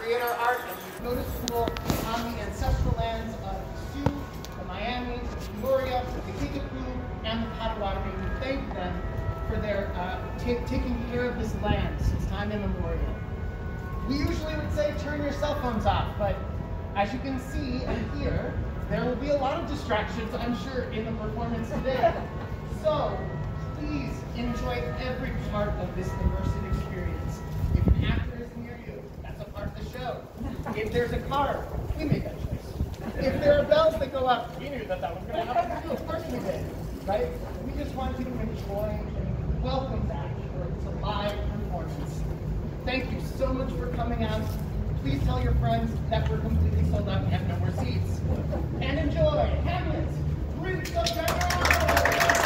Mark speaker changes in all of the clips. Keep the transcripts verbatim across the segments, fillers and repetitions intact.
Speaker 1: create our art, and we go to school on the ancestral lands of the Sioux, the Miami, the Peoria, the Kickapoo, and the Potawatomi. We thank them for their uh, taking care of this land since time immemorial. We usually would say turn your cell phones off, but as you can see and hear, there will be a lot of distractions, I'm sure, in the performance today. So please enjoy every part of this immersive experience. If an actor is near you, that's a part of the show. If there's a car, we made that choice. If there are bells that go up, we knew that that was going to happen too. Of course we did, right? We just want you to enjoy and welcome back to live performance. Thank you so much for coming out. Please tell your friends that we're completely sold out and have no more seats. And enjoy Hamlet, Prince of General!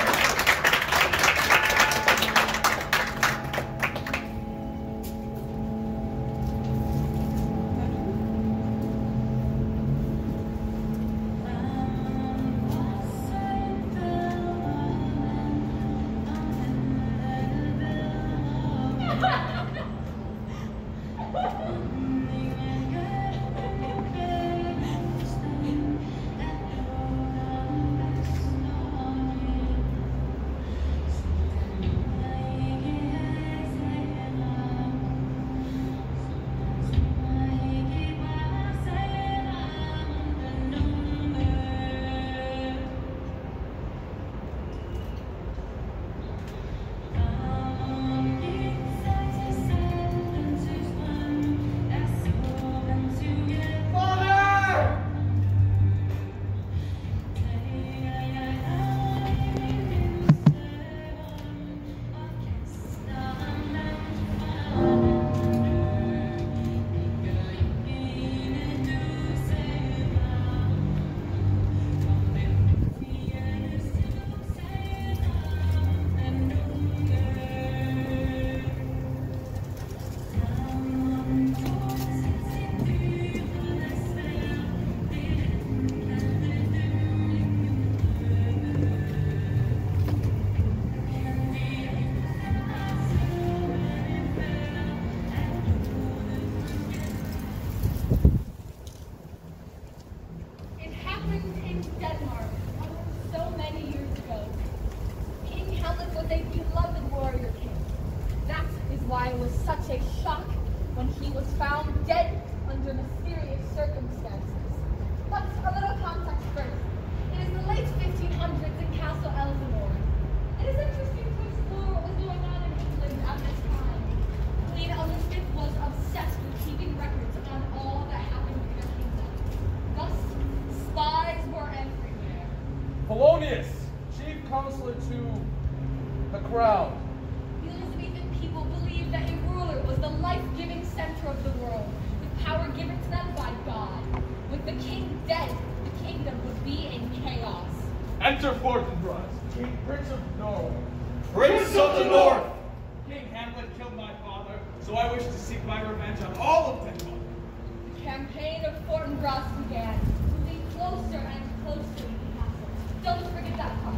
Speaker 2: Polonius, chief counselor to the crown.
Speaker 3: The Elizabethan people believed that a ruler was the life-giving center of the world, with power given to them by God. With the king dead, the kingdom would be in chaos.
Speaker 2: Enter Fortinbras, King Prince of Norway.
Speaker 4: Prince of the North!
Speaker 5: King Hamlet killed my father, so I wish to seek my revenge on all of Denmark.
Speaker 3: The campaign of Fortinbras began, moving closer and closer to the castle. Don't forget that part.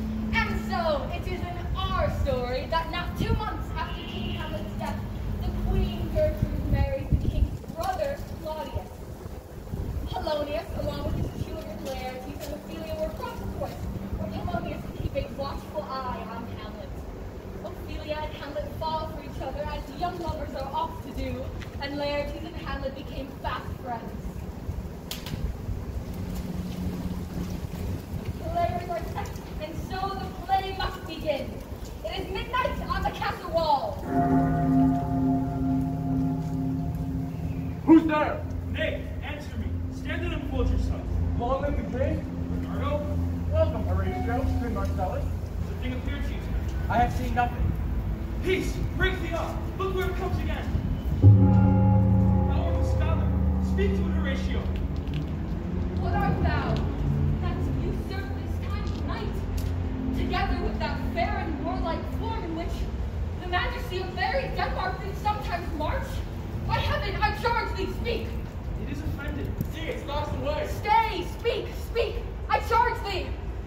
Speaker 3: And so, it is in our story that not two months after King Hamlet's death, the Queen Gertrude marries the king's brother, Claudius. Polonius, along with his children Laertes and Ophelia, were brought to court, where Polonius would keep a watchful eye on Hamlet. Ophelia and Hamlet fall for each other, as young lovers are oft to do, and Laertes and Hamlet became fast friends. The players are set, and so the play must begin. It is midnight on the castle wall.
Speaker 2: Who's there?
Speaker 5: Nay, answer me. Stand and unfold yourself.
Speaker 2: Long live the king.
Speaker 5: Bernardo,
Speaker 2: Welcome, Horatio, Queen Marcellus.
Speaker 5: the thing appeared to you tonight.
Speaker 2: I have seen nothing.
Speaker 5: Peace! Break the up! Look where it comes again! Thou art a scholar. Speak to it, Horatio.
Speaker 3: What art thou? That usurped this kind of night, together with that fair and warlike form in which the majesty of very Denmark did sometimes march? By heaven, I charge thee, speak!
Speaker 5: It is offended. See, it stalks away.
Speaker 3: Stay, speak, speak! I charge thee!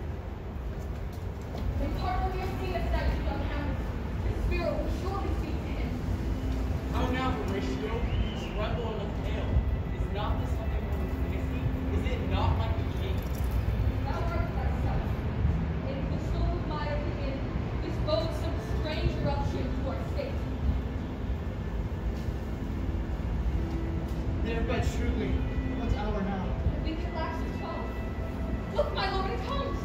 Speaker 3: In part of your seat as that young Hamlet, the spirit will surely speak to him.
Speaker 5: How now, Horatio? Tremble in the
Speaker 1: They are but truly. What hour now?
Speaker 3: The week at last is twelve. Look, my lord, it comes!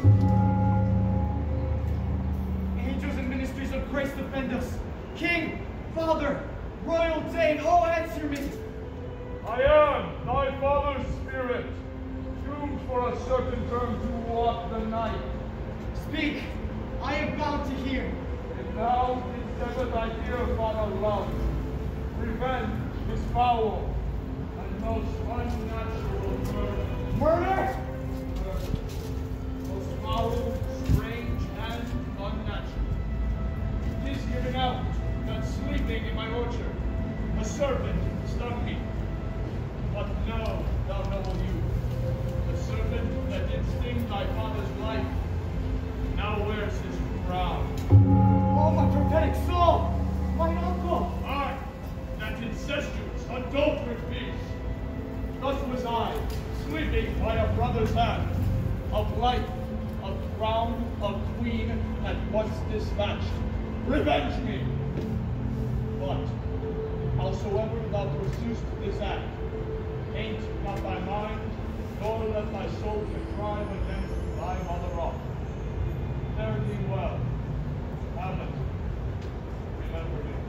Speaker 1: Angels and ministries of grace defend us. King, Father, Royal Dane, oh answer me!
Speaker 4: I am thy father's spirit, doomed for a certain term to walk the night.
Speaker 1: Speak, I am bound to hear.
Speaker 4: If thou didst ever thy dear father love, revenge is foul and most unnatural murder.
Speaker 1: Murder?
Speaker 4: Murder. Most foul, strange, and unnatural. It is giving out that sleeping in my orchard, a serpent stung me. But no, thou noble youth, the serpent that did sting thy father's life now wears his crown.
Speaker 1: Oh, my prophetic soul! My uncle!
Speaker 4: I, that incestuous, adulterate beast. Thus was I, sleeping by a brother's hand, of life, a crown, a queen, at once dispatched. Revenge me! But, howsoever thou pursuest this act, taint not thy mind, nor let thy soul contrive against thy mother rock. Fare thee well. Hamlet, remember me.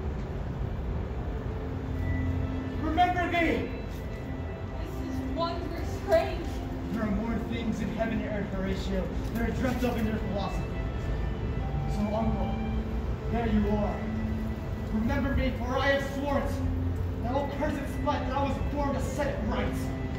Speaker 1: Remember thee!
Speaker 3: This is wondrous strange.
Speaker 1: There are more things in heaven and earth, Horatio, that are dreamt of in their philosophy. So, uncle, there you are. Remember me, for I have sworn it. That old cursed spite that I was born to set it right.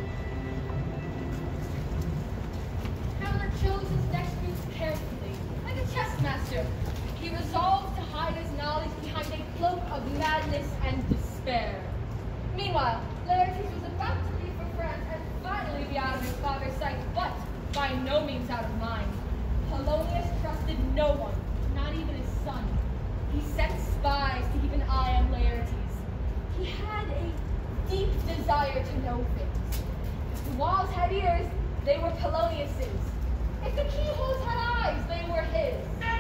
Speaker 3: Hamlet chose his next moves carefully, like a chess master. He resolved to hide his knowledge behind a cloak of madness and despair. Meanwhile, Laertes was about to leave for France and finally be out of his father's sight, but by no means out of mind. Polonius trusted no one, not even his son. He sent spies to keep an eye on Laertes. He had a deep desire to know things. If the walls had ears, they were Polonius's. If the keyholes had eyes, they were his.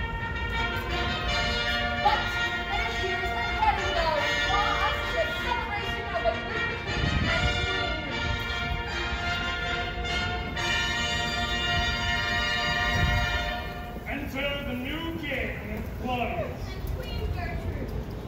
Speaker 3: But it appears that wedding bells draw us to the celebration of a new king and queen.
Speaker 4: Enter the new king, Claudius.
Speaker 3: And Queen Gertrude.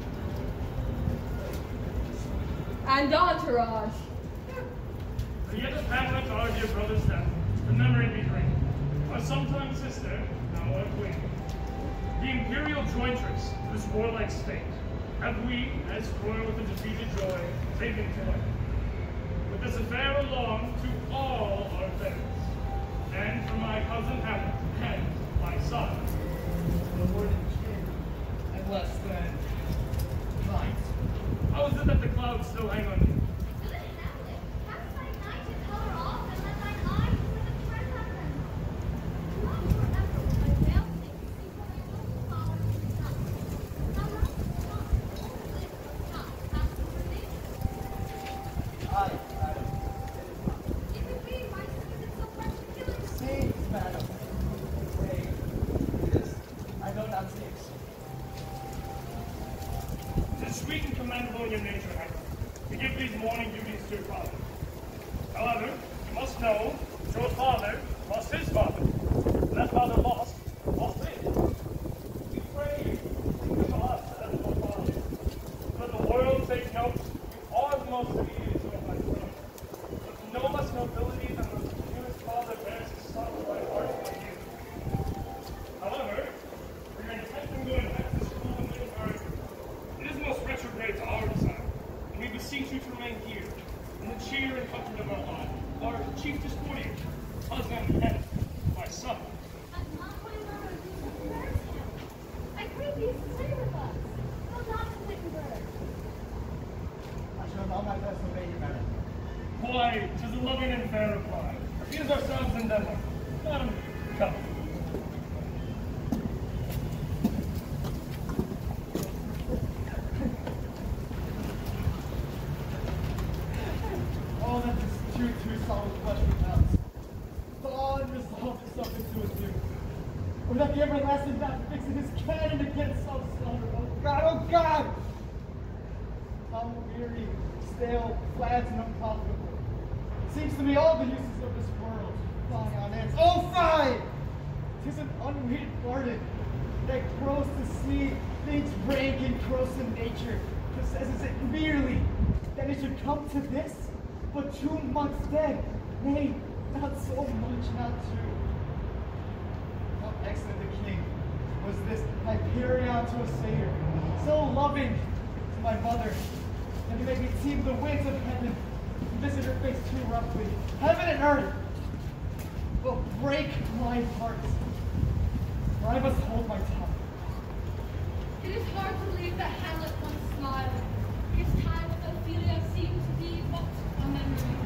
Speaker 3: And entourage.
Speaker 5: For yet of Hamlet, our dear brother's death, the memory be great. Our sometime sister, now our queen. The imperial jointress of this warlike state, have we, as royal with a defeated joy, taken joy. With this affair along to all our affairs, and for my cousin Hamlet, and my son.
Speaker 1: No more than kin, and less than kind.
Speaker 5: How is it that the clouds still hang on you?
Speaker 3: Good Hamlet, cast thy night to color off, and let thine eyes with a thread have them. Not forever will thy veil sink, before thy noble flower is cut. Thou must not only live but not pass over nature.
Speaker 1: Aye, madam.
Speaker 3: If it be, why is it so particular?
Speaker 1: Saves, madam. Save. Yes, I know not saves.
Speaker 5: Tis sweet and commendable in your nature, Hamlet, to give these morning duties to your father. However, you must know that your father lost his father, and that father lost, lost his. We pray you, think of us as your father. Let the world take note, you are the most immediate to my throne. But no less nobility than the newest father bears his son by heart and you. However, for your intent in going back to school in Middleburg, it is most retrograde to our design, and we beseech you to remain here, in the cheer and comfort of our line, our chief discordian, husband and my son.
Speaker 3: And not my mother who prepares him. I pray thee to stay with us. Go not to Wittenberg.
Speaker 1: I shall allow my best to obey you, madam.
Speaker 5: Why, 'tis a loving and fair reply. He is ourselves in Denmark. Madam, come.
Speaker 1: Oh, that is too, too solid flesh becomes. God resolved itself into a duke. Or that the everlasting bat fixing his cannon against some slaughter. Oh God, oh God! How weary,
Speaker 6: stale, flat, and unprofitable. Seems to me all the uses of this world fly on ends. Oh, fine! 'Tis an unweeded garden that grows to see things rank and gross in nature, possesses it merely that it should come to this, but two months dead, nay, not so much, not two. How excellent the king was this Hyperion to a satyr, so loving to my mother, that he made me teem the winds of heaven, and visit her face too roughly. Heaven and earth will break my heart, or I must hold my tongue.
Speaker 3: It is hard to believe that Hamlet once smiled. His time with Ophelia seemed to be but a memory.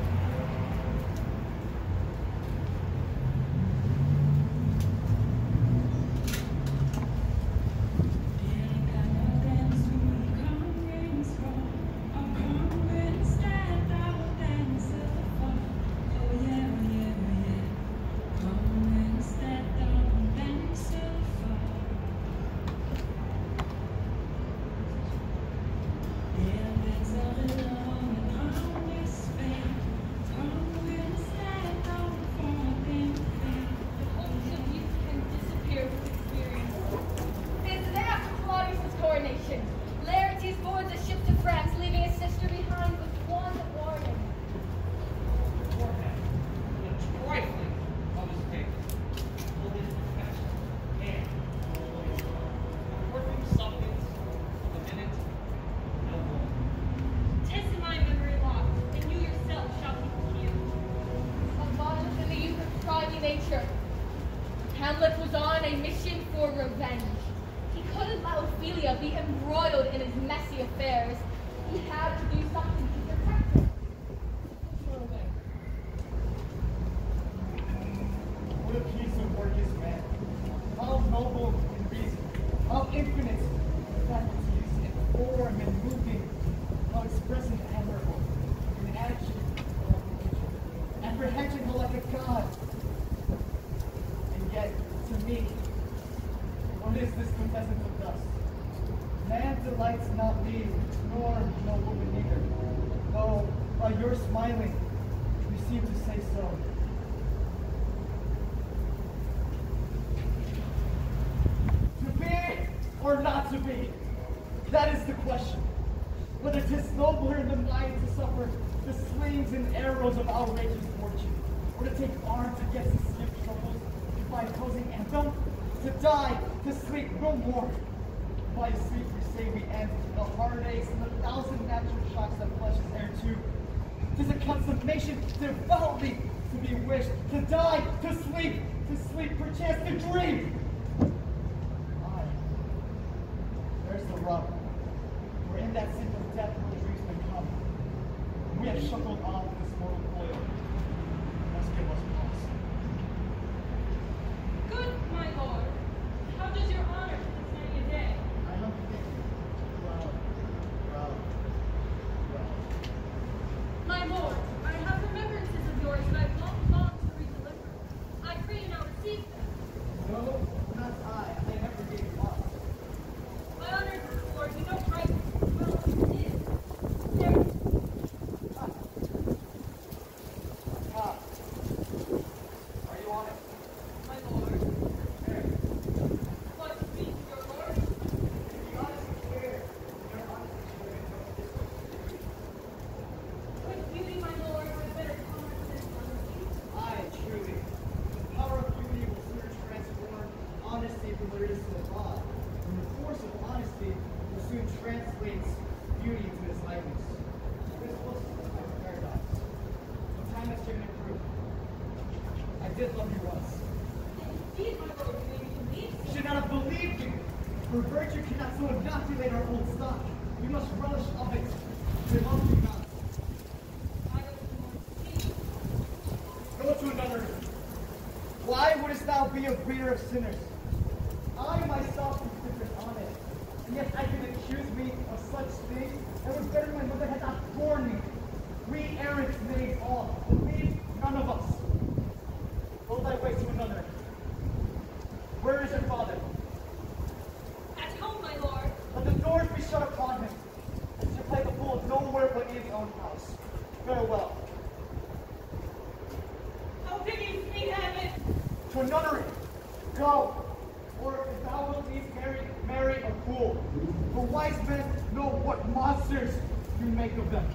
Speaker 3: Hamlet was on a mission for revenge. He couldn't let Ophelia be embroiled in his messy affairs. He had to do something to protect her.
Speaker 6: What a piece of work is man. How noble in reason. How infinite in faculties, in form, in moving. How expressive and admirable in action, apprehension, how like a god. And yet, to me, what is this quintessence of dust? Man delights not me, nor no woman neither. Though by your smiling, you seem to say so. To be or not to be? That is the question. Whether 'tis nobler in the mind to suffer the slings and arrows of outrageous fortune, or to take arms against the stiff troubles by opposing anthem, to die, to sleep no more. By sleep we say we end the heartaches and the thousand natural shocks that flesh is heir to. 'Tis a consummation devoutly to be wished, to die, to sleep, to sleep, perchance to dream. Aye, there's the rub. We're in that sleep of death where dreams may come. And we have shuffled off this mortal coil. Must give us pause.
Speaker 7: Good, my lord. How does your honor this many a day?
Speaker 6: I don't think. Well, well, well.
Speaker 7: My lord, I have remembrances of yours that I've long longed to redeliver. I pray you now receive them.
Speaker 6: No, not I. I never gave up.
Speaker 7: My honored lord, you know right well what it is. There.
Speaker 6: Ah. Are you on it?
Speaker 7: My lord.
Speaker 6: There.
Speaker 7: What speaks your lord?
Speaker 6: Be honest and clear. You're honest and clear.
Speaker 7: With beauty, my lord, with better commerce than honesty.
Speaker 6: Aye, truly. The power of beauty will soon transform honesty from what it is to the law. And the force of honesty will soon translate beauty into its likeness. This was my paradox. But time has given it proof. I did love you once.
Speaker 7: Indeed, my lord, you may be believed.
Speaker 6: You should not have believed you. For virtue cannot so inoculate our old stock. We must relish of it. We love you not.
Speaker 7: I don't want to see.
Speaker 6: Go to another. Why wouldst thou be a breeder of sinners? I myself am different on it. And yet I can accuse me of such things. It was better my mother had not borne me. We errant maids all, but we none of us. Go thy way to another. Where is your father?
Speaker 7: At home, my lord.
Speaker 6: Let the doors be shut upon him. And Sir Piper nowhere but in his own house. Farewell.
Speaker 7: How can you speak heaven?
Speaker 6: To a nunnery. Go. Or if thou wilt needs marry, marry a fool. For wise men know what monsters you make of them.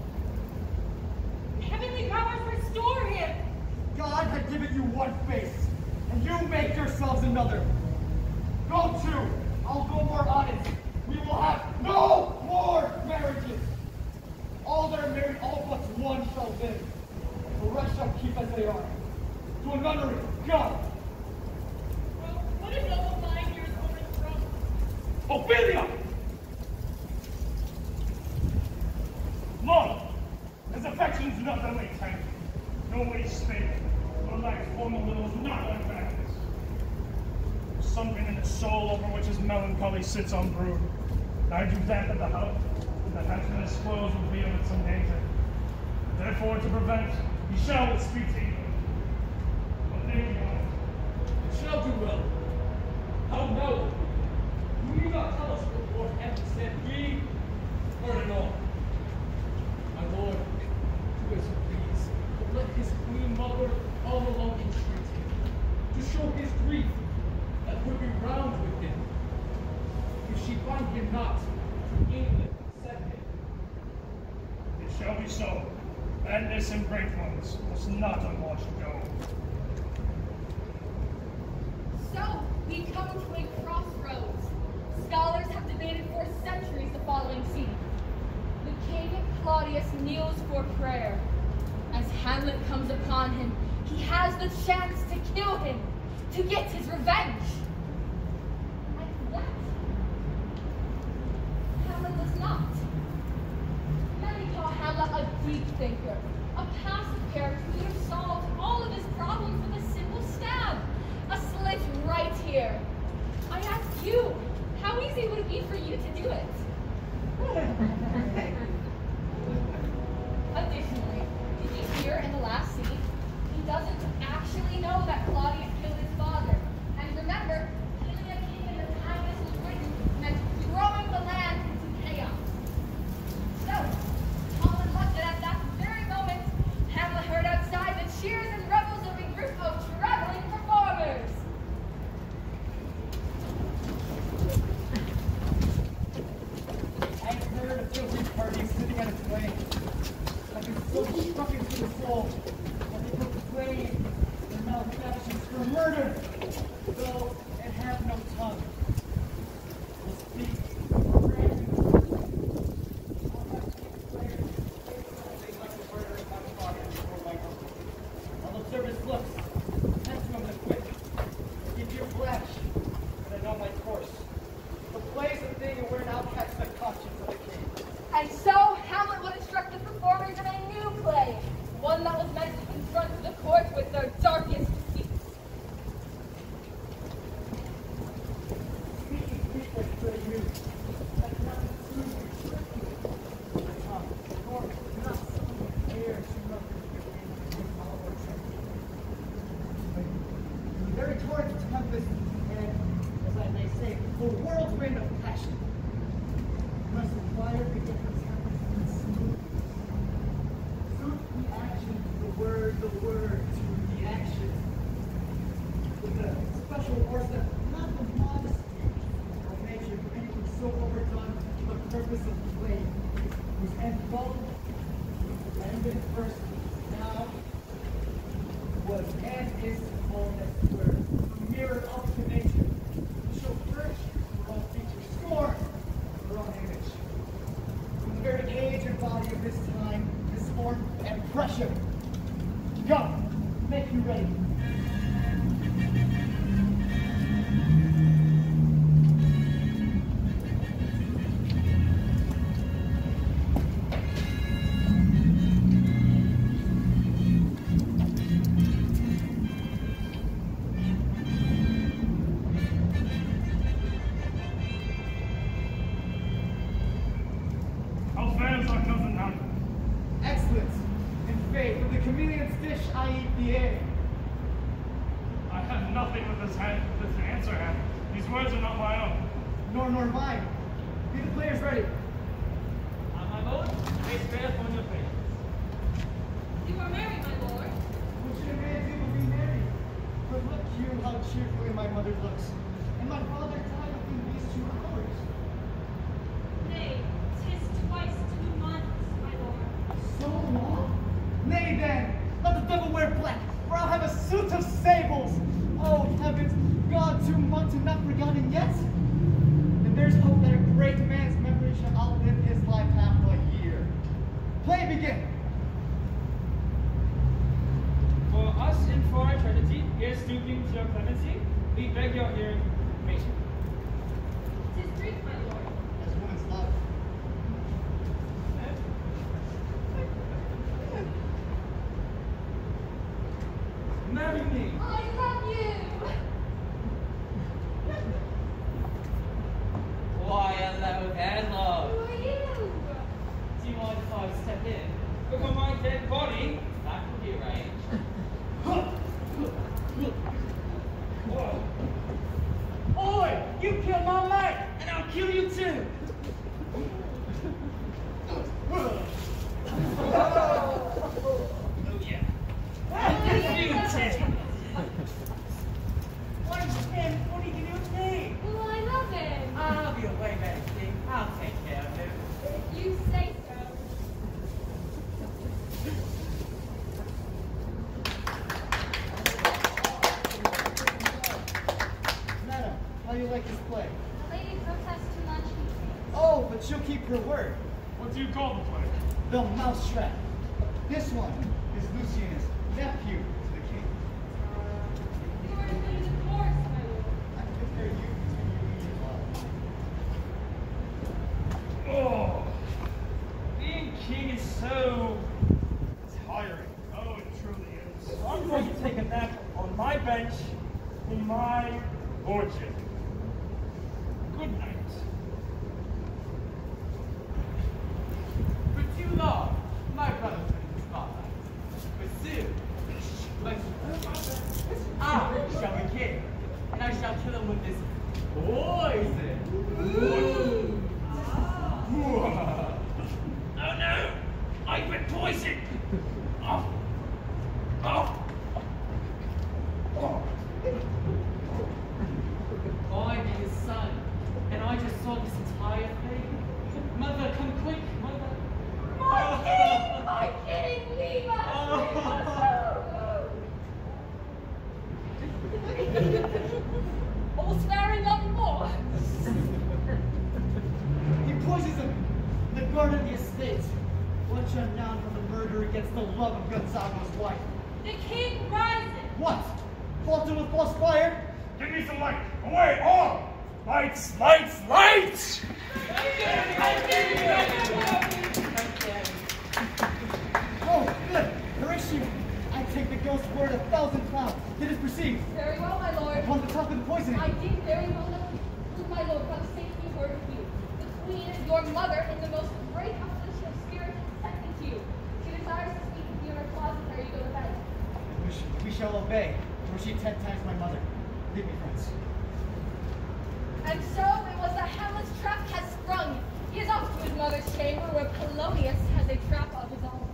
Speaker 7: Heavenly powers restore him.
Speaker 6: God had given you one face, and you make yourselves another. Go to. I'll go more honest. We will have no more marriages. All that are married, all but one shall live. The rest shall keep as they are. To a nunnery. Go.
Speaker 7: Well, what if all nine years overthrown?
Speaker 5: Ophelia! Lord, his affections not only tender, nor way stable, nor like former willows not unbalanced. Something in his soul over which his melancholy sits on brood. I do that at the house, that has been disclosed will be in some danger. Therefore, to prevent, he shall speak to you. But there you are.
Speaker 2: It shall do well. How noble. Will you not tell us what Lord Evan said? We heard it all. My lord, do as you please, but let his queen mother all alone entreat him, to show his grief that would be round with him. If she find him not, to England send him.
Speaker 5: It shall be so. And this and great ones must not unwatched go.
Speaker 3: So, we come to a crossroads. Scholars have debated for centuries the following scene. The king Claudius kneels for prayer. As Hamlet comes upon him, he has the chance to kill him, to get his revenge. And yet, Hamlet does not. Many call Hamlet a deep thinker, a passive character who could have solved all of his problems with a simple stab, a slit right here. I ask you, how easy would it be for you to do it? Additionally, did you hear in the last scene, he doesn't actually know that Claudius killed his father. And remember, killing a king in the time this was written meant throwing the land into chaos. So, all in luck that at that very moment, Hamlet heard outside the cheers and revels of a group of traveling performers.
Speaker 6: I heard a guilty party sitting at its way. I've been so struck into the soul that they proclaim their malefactions for murder, though it have no tongue. Will speak for granted. I'll have to declare they like to murder my father before my uncle. I'll observe his looks, test him with a quick. Give your flash, and I know my course. The play is a thing, and we're now catch the conscience of the king.
Speaker 3: And so, Hamlet would instruct the performers in a new play, one that was meant to confront the court with their darkest deceits.
Speaker 6: Speaking sweetly to the youth, that's not the truth you trick my tongue, nor not someone dare to represent between our church. The very torrent of tempest, and, as I may say, the whirlwind of passion. Must inquire the difference happens in smooth. Suit the action to the word, the word to the action. With a special force that not the modesty of nature for anything so overdone for the purpose of play, whose end both ended first now was and is fullness word, a mirror up to nature, to show virtue for all features, scorn for own image. In the very age and body of this time, this form and pressure. Come, make you ready.
Speaker 5: How fares our cousin Hamlet?
Speaker 6: Excellent. In faith, with the chameleon's dish, I eat the air.
Speaker 5: I have nothing with this, hand, with this answer, Hamlet. These words are not my own.
Speaker 6: Nor nor mine. Be the players ready.
Speaker 8: On my vote, face fair on your face.
Speaker 7: You are married, my lord.
Speaker 6: What should a man do but be married? But look here how cheerfully my mother looks. And my father died within these two hours.
Speaker 7: Nay, 'tis twice two months, my lord.
Speaker 6: So long? Nay then, let the devil wear black, for I'll have a suit of sables. Oh heavens, God, two months and not forgotten yet? And there's hope that a great man's memory shall outlive his life half a year. Play begin.
Speaker 2: For us and for our eternity, here stooping to your clemency, we beg your hearing, mate.
Speaker 7: 'Tis brief, my lord.
Speaker 6: As woman's love.
Speaker 2: Marry me.
Speaker 3: I love you!
Speaker 8: Why, hello there, love.
Speaker 3: Who are you?
Speaker 8: Do you mind if I step in?
Speaker 2: Look on my dead body.
Speaker 8: That could be arranged.
Speaker 2: Oi! You killed my mate, and I'll kill you too. Oh yeah. You test. What is him? What are you gonna do with me?
Speaker 3: Well, I love him.
Speaker 8: I'll be away, better thing. I'll take care of him.
Speaker 3: If you say so.
Speaker 6: Madam, how do you like this play?
Speaker 3: The lady protests too much.
Speaker 6: Oh, but she'll keep her word.
Speaker 5: What do you call the play?
Speaker 6: The Mousetrap. This one is Lucian's nephew to the king.
Speaker 7: You are in the course, my lord.
Speaker 6: I compare you to you, love.
Speaker 2: Oh, being king is so tiring.
Speaker 5: Oh, it truly is.
Speaker 2: So I'm going to take a nap on my bench in my lordship. Good night.
Speaker 8: For too long, my brother put in his spotlight. But soon, but I shall be king, and I shall kill him with this poison. Ooh.
Speaker 2: Oh no! I've been poisoned! Oh! Oh! Oh!
Speaker 8: I'm his son, and I just saw this entire thing. Mother, come quick, mother.
Speaker 3: My king! My king! Leave us! Leave us! All sparing nothing more.
Speaker 6: He poisons him in the garden of the estate. What renown from the murder against the love of Gonzalo's wife.
Speaker 7: The king rises.
Speaker 6: What? Falter with false fire?
Speaker 5: Give me some light. Away, all! Lights, lights, lights!
Speaker 6: Oh, good. Horatio, I take the ghost's word a thousand times. It is perceived.
Speaker 3: Very well, my lord.
Speaker 6: Upon the top of the poisoning.
Speaker 3: I did very well enough with my lord from safety word of you. The queen is your mother in the most great affliction of spirit has sent me to you. She desires to speak with you in her closet ere you go to bed.
Speaker 6: We, sh we shall obey, for she ten times my mother. Leave me, friends.
Speaker 3: And so it was that Hamlet's trap has sprung. He is off to his mother's chamber where Polonius has a trap of his own.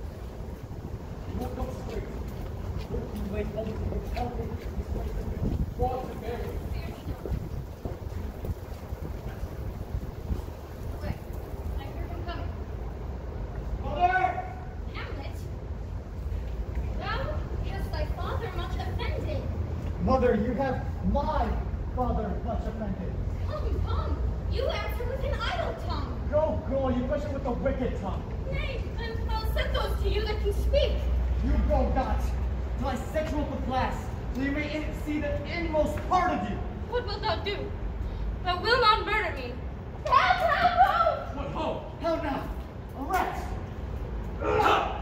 Speaker 3: Quick, I hear him coming.
Speaker 6: Mother!
Speaker 3: Hamlet, thou hast thy father much offended.
Speaker 6: Mother, you have my father much offended.
Speaker 3: Come, come, you answer with an idle tongue.
Speaker 6: Go, go, you question with a wicked tongue.
Speaker 3: Nay, then I'll set those to you that can speak.
Speaker 6: You go not, till I set you up with glass, so you may in see the inmost part of you.
Speaker 7: What wilt thou do? Thou wilt not murder me.
Speaker 3: Help, help, help!
Speaker 2: What hope?
Speaker 6: How now? A rat! Ah!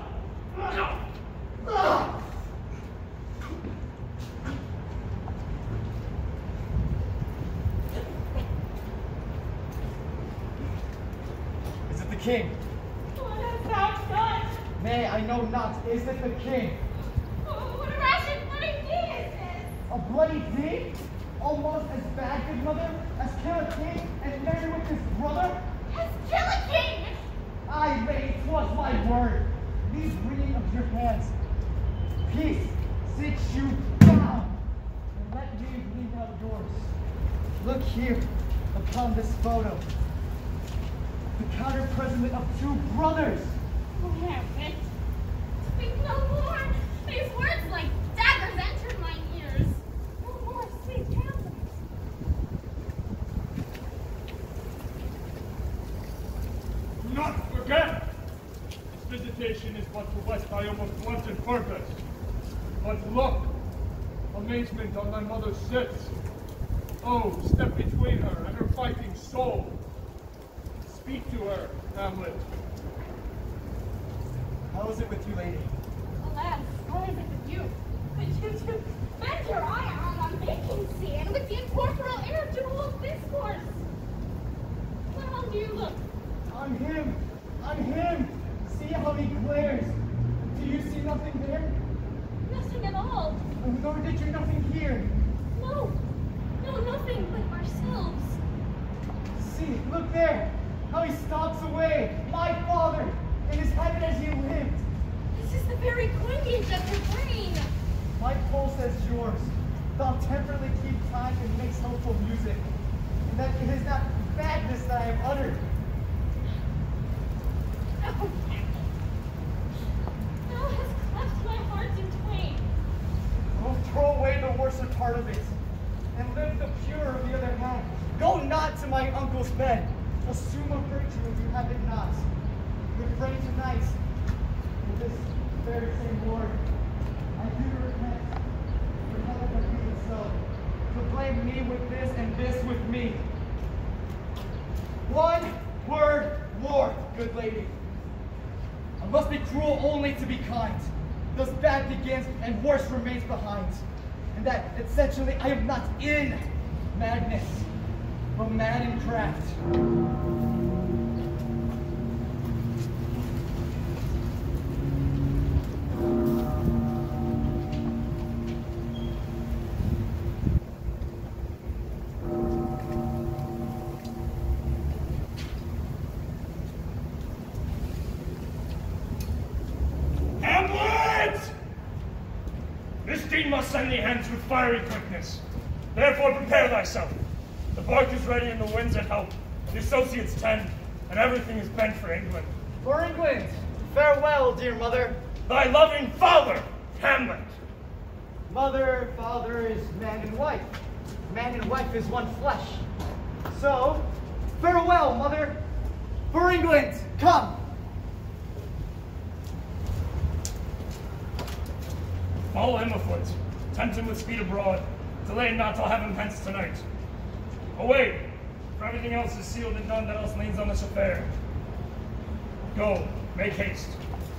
Speaker 6: Is it the king?
Speaker 7: What hast thou done?
Speaker 6: Nay, I know not. Is it the king?
Speaker 7: Oh, what a rash and bloody deed is this?
Speaker 6: A bloody deed? Almost as bad, good mother, as kill a king and marry with his brother?
Speaker 3: Has kill a king!
Speaker 6: Aye, lady, 'twas my word. These wringing of your hands hands. Peace, sit you down, and let me lead outdoors. Look here, upon this photo. The counter-president of two brothers.
Speaker 3: Oh, Hamlet, speak no more. These words like daggers entered my ears. No more, sweet Hamlet.
Speaker 4: Do not forget! This visitation is but to West Ioma's blunted purpose. But look! Amazement on thy mother sits. Oh, step between her and her fighting soul. Speak to her, Hamlet.
Speaker 6: How is it with you, lady?
Speaker 3: Alas, what is it with you? Could you two bend your eye on a vacancy and with the incorporeal air to hold discourse? Well, how do you look?
Speaker 6: On him! On him! See how he glares! Do you see nothing there?
Speaker 3: Nothing at all.
Speaker 6: Nor did you nothing hear?
Speaker 3: No, no, nothing but ourselves.
Speaker 6: See, look there! How he stalks away! My father! In his heaven as he lived!
Speaker 3: This is the very coinage of your brain.
Speaker 6: My pulse as yours. Thou temperately keep time and makes hopeful music. And that it is not madness that I have uttered.
Speaker 3: Oh, thou hast cleft my heart in twain.
Speaker 6: Oh, throw away the worser part of it, and live the purer of the other hand. Go not to my uncle's bed. Assume a virtue if you have it not. Refrain tonight with this very same Lord. I do repent for having a being so. To blame me with this and this with me. One word more, good lady. I must be cruel only to be kind. Thus bad begins and worse remains behind. And that essentially I am not in madness, but mad in craft.
Speaker 5: Must send thee hence with fiery quickness. Therefore prepare thyself. The bark is ready and the winds at help. The associates tend, and everything is bent for England.
Speaker 6: For England! Farewell, dear mother.
Speaker 5: Thy loving father, Hamlet.
Speaker 6: Mother, father is man and wife. Man and wife is one flesh. So, farewell, mother. For England, come!
Speaker 5: Follow him afoot. Tempt him with speed abroad. Delay not till have him hence tonight. Away, for everything else is sealed and none that else leans on this affair. Go, make haste.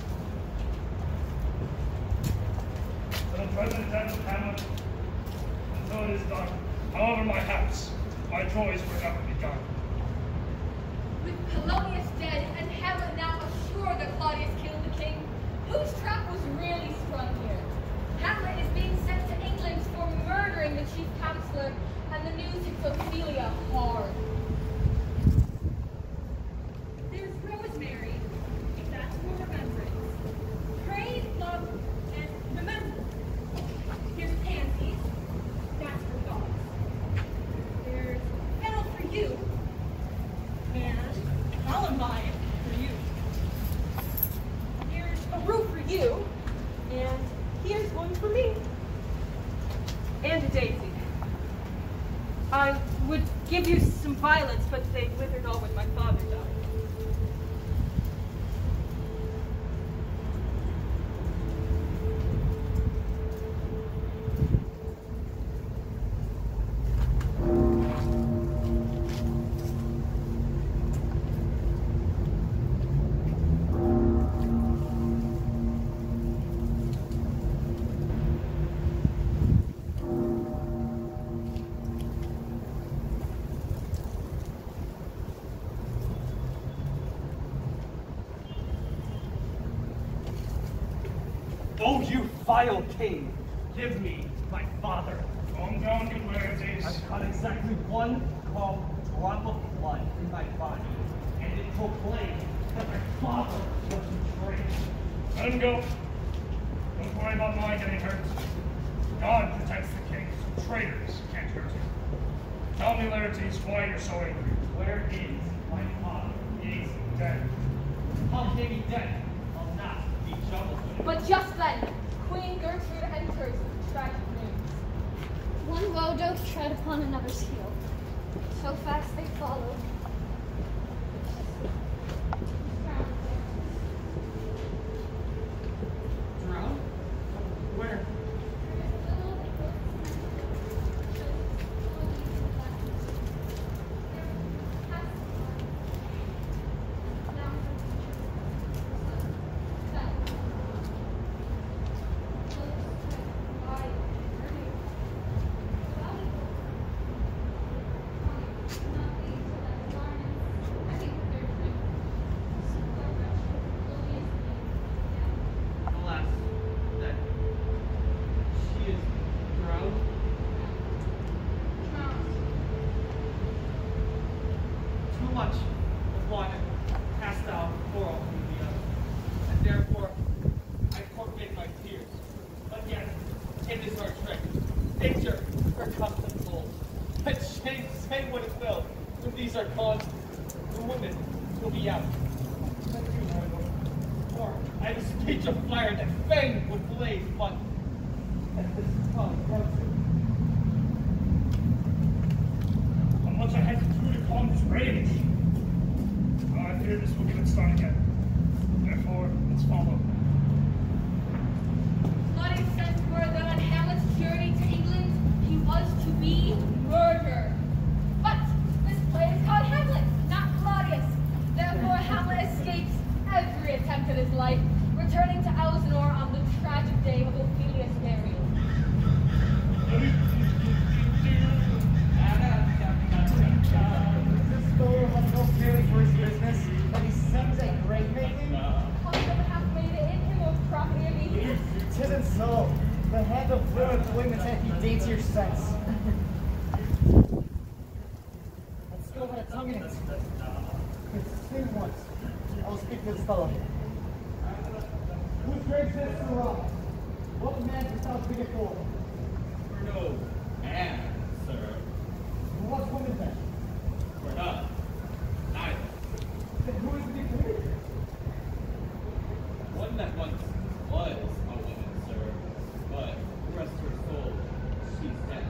Speaker 5: To the present end of Hamlet, until it is done, however my haps, my joys were never begun.
Speaker 3: With Polonius dead and Hamlet now assured that Claudius killed the king, whose trap was really sprung here? Hamlet is being sent to England for murdering the chief counselor, and the news hits Ophelia hard.
Speaker 7: There's Rosemary. That's for remembrance. Praise, love, and remember. Here's Pansies. That's for dogs. There's fennel for you. And columbine for you. Here's a roof for you. And here's one for me. And a daisy. I would give you some violets, but they withered all when my father died.
Speaker 8: Oh, you vile king! Give me my father.
Speaker 5: Calm down, good Laertes.
Speaker 8: I've got exactly one calm drop of blood in my body, and it proclaimed that my father was betrayed.
Speaker 5: Let him go. worry about my getting hurt. God protects the king, so traitors can't hurt him. Tell me, Laertes, why you're so angry.
Speaker 8: Where is my father?
Speaker 5: He's dead.
Speaker 8: How may be dead? I'll not be troubled with him.
Speaker 3: But just then, Queen Gertrude enters with tragic news.
Speaker 9: One woe doth tread upon another's heel. So fast they follow.
Speaker 8: Drown? Where? Alas, that she is drowned. Too much of one cast out pour all through the other, and therefore I forfeit my tears. But yet, it is our trick. Nature, her custom holds. But shame, say what it will, when these are caused, the women will be out. Let you, my lord. For I have a speech of fire that fain would blaze, but that this tongue runs it.
Speaker 5: How much I had to do to calm this rage. I fear this will give it start again. Therefore, let's follow.
Speaker 3: Claudius sent word that on Hamlet's journey to England, he was to be murdered. But this play is called Hamlet, not Claudius. Therefore, Hamlet escapes every attempt at his life, returning to Elsinore on the tragic day of Ophelia's burial.
Speaker 6: This fellow has no feeling for his business, but he seems a great making.
Speaker 3: How could have made it in him of property of me?
Speaker 6: Tisn't so. The hand of will employment antedates your sense. Let's go have a tongue in it. Sing once. I will speak to this fellow. Whose grave sits to rock? What man without big for?
Speaker 8: For no man, sir.
Speaker 6: What woman then?
Speaker 8: For none. Neither.
Speaker 6: Then who is the decree?
Speaker 8: One that once was a woman, sir, but rest her soul, she's dead.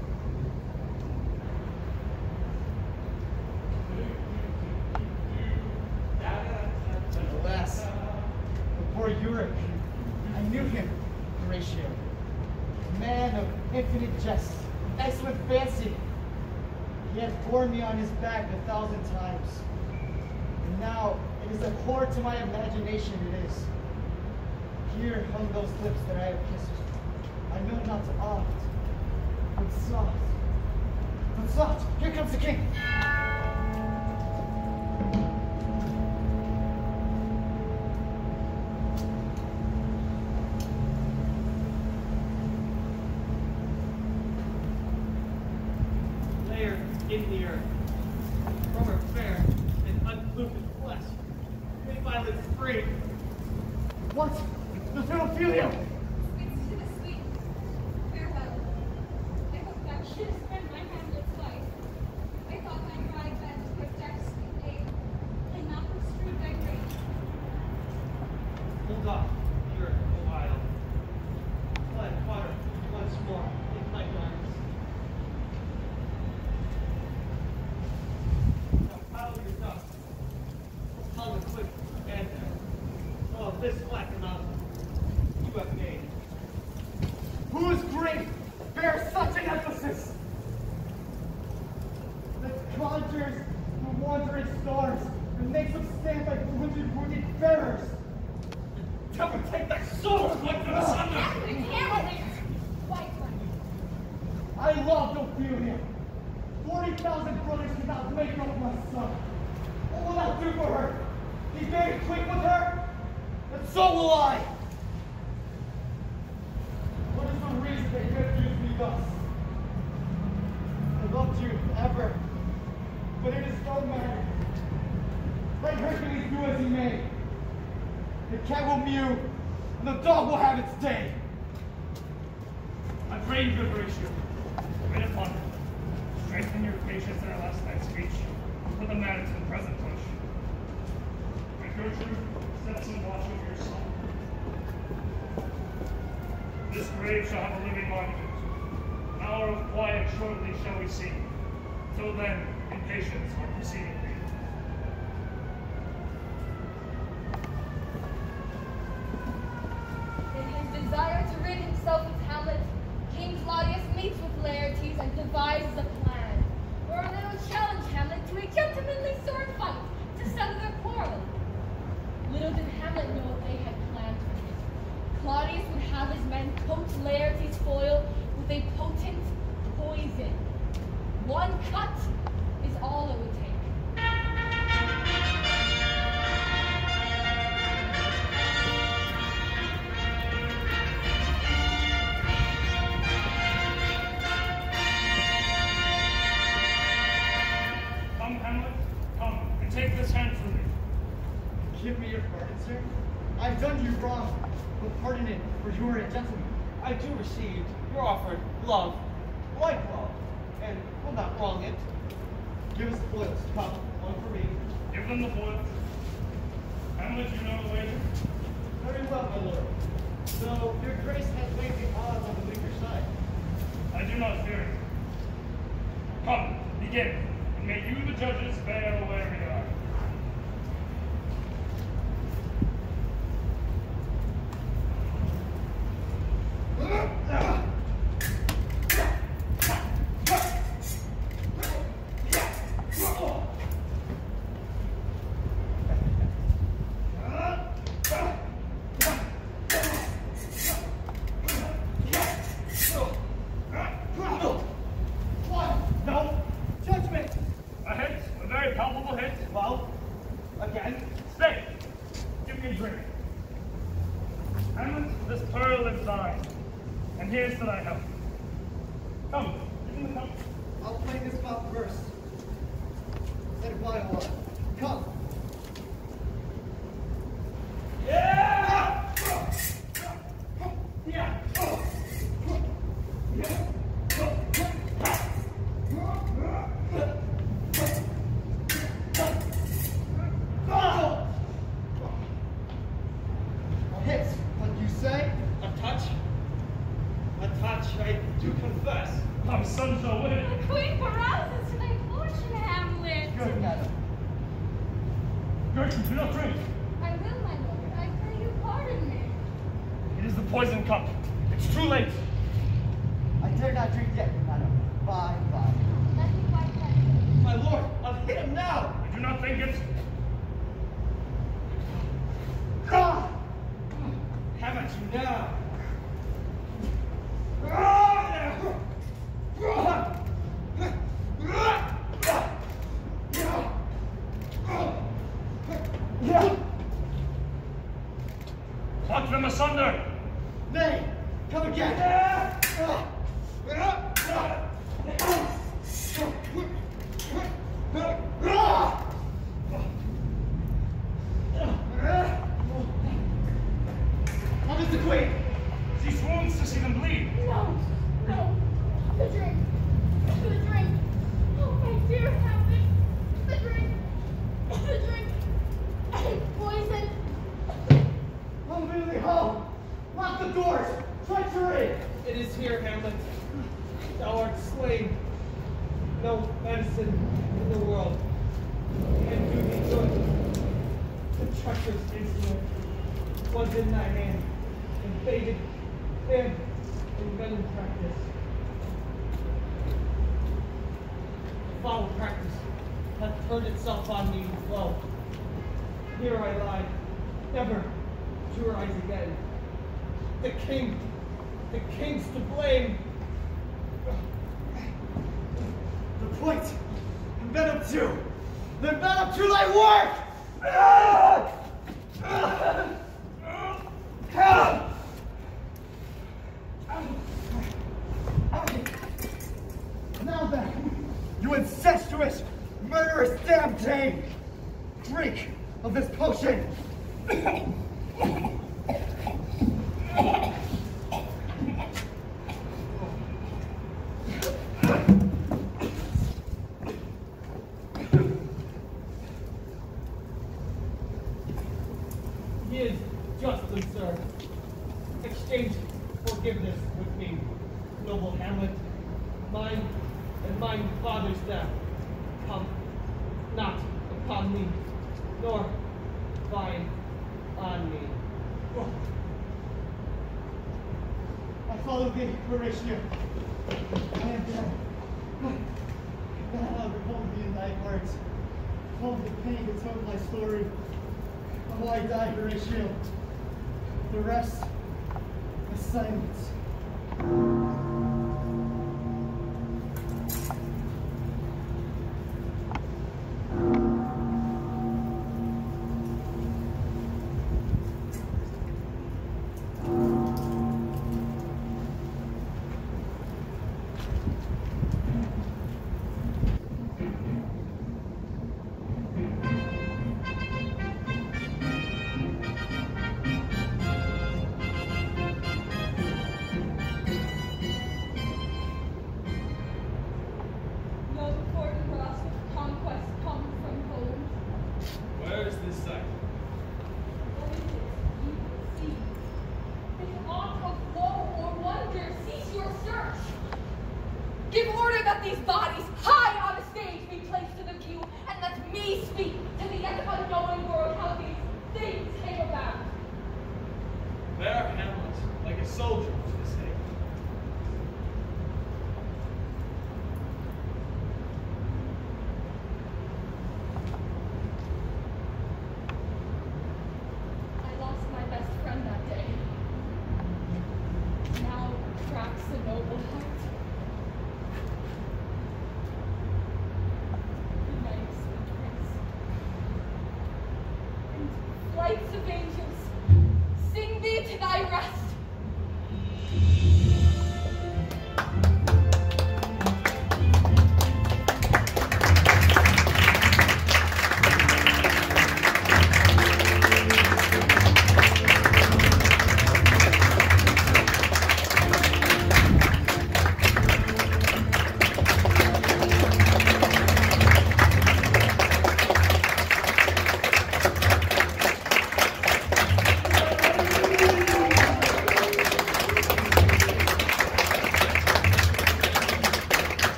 Speaker 6: Alas, the poor Uric. I knew him, Horatio. A man of infinite jest, excellent fancy. He had borne me on his back a thousand times. And now it is a horror to my imagination it is. Here hung those lips that I have kissed. I know not oft, but soft. But soft, here comes the king.
Speaker 8: Layer in the earth, from her fair and unpolluted flesh, may violets free.
Speaker 6: What? The Ophelia!
Speaker 9: It's to the sweet. Farewell. I hope that should have spent my Hamlet's life. I thought my pride bent with death's aid, and not with strewed thy grave.
Speaker 8: Hold off the earth a while. Let water once more in my arms. Now pile your dust. Pile the quick and oh, this black amount you have made.
Speaker 6: Whose grief bears such an emphasis? That conjures the wandering stars and makes them stand like two hundred wounded bearers.
Speaker 8: Devil, take thy soul like the sun!
Speaker 3: Hamlet! Quite right.
Speaker 6: I loved Ophelia. Forty thousand brothers could not make up my son. What will I do for her? Be very quick with her? And so will I. What is the reason they could use me thus? I loved you ever, but it is no matter. Let Hercules do as he may. The cat will mew, and the dog will have its day.
Speaker 5: I pray you, good Horatio, wait upon her. Strengthen your patience in our last night's speech. Put the matter to the present push. And Gertrude, set some watch over your son. This grave shall have a living monument. An hour of quiet shortly shall we see. Till then, in patience, our proceeding be.
Speaker 3: In his desire to rid himself of Hamlet, King Claudius meets with Laertes and devises a plan, wherein they will challenge Hamlet to a gentlemanly sword fight to settle their quarrel. Little did Hamlet know what they had planned for him. Claudius would have his men coat Laertes' foil with a potent poison. One cut is all it would take.
Speaker 5: Come, Hamlet, come, and take this hand from me.
Speaker 6: Give me your pardon, sir. I've done you wrong, but pardon it, for you are a gentleman.
Speaker 8: I do receive your offered love, like love, and will not wrong it.
Speaker 6: Give us the foils. Come, one for me.
Speaker 5: Give them the foils. Hamlet, you know the wager?
Speaker 6: Very well, my lord. Though your grace has weighed the odds on the weaker side.
Speaker 5: I do not fear it. Come, begin, and may you, the judges, bear where we are.
Speaker 6: No! Judgment!
Speaker 5: A hit, a very palpable hit.
Speaker 6: Well, again.
Speaker 5: Stay! Give me a drink. Hamlet, this pearl is thine, and here's to thy health. Come, give me the cup.
Speaker 6: I'll play this spot first. Set it by a lot. Come.
Speaker 5: Yeah! Yeah!
Speaker 6: A hit, what you say?
Speaker 8: A touch? A touch, I do confess.
Speaker 5: Come, sons, away!
Speaker 9: The queen carouses to thy fortune, Hamlet.
Speaker 6: Good, madam.
Speaker 5: Gertrude, do not drink.
Speaker 9: I will, my lord. I pray you pardon me.
Speaker 5: It is the poison cup. It's too late.
Speaker 6: I dare not drink yet, madam. Bye, bye.
Speaker 9: Let me wipe that.
Speaker 8: My lord, I'll hit him now.
Speaker 5: I do not think it.
Speaker 6: Ah!
Speaker 8: Have at you now.
Speaker 5: Pluck them asunder.
Speaker 6: Nay, come again. How is the queen?
Speaker 5: She swoons to see them bleed.
Speaker 9: No, no. The drink. The drink. Oh, my dear Hamlet. The drink. The drink. Poison.
Speaker 6: Unruly home! Lock the doors! Treachery!
Speaker 8: It is here, Hamlet. Thou art slain. No medicine in the world can do thee good. The treacherous instrument was in thy hand, and baited and in venom practice. Foul practice hath turned itself on me woe. Here I lie, never to rise again. The king, the king's to blame.
Speaker 6: The point! And venom two! Then venom two thy work! Ah! Ah! Ah! Now then, you incestuous, murderous damn thing! Drink of this potion! exchange forgiveness with me, noble Hamlet. Mine and mine father's death come not upon me, nor thine on me. Oh. I follow thee, Horatio. I am dead. Thou behold me in thy heart. Hold the pain that told my story. Oh, I die, Horatio. The rest is silence.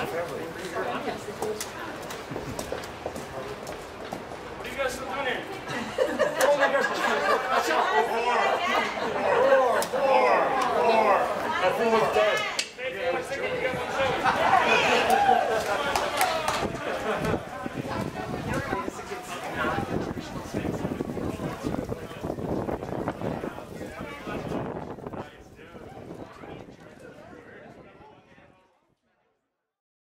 Speaker 5: What are you guys still doing here?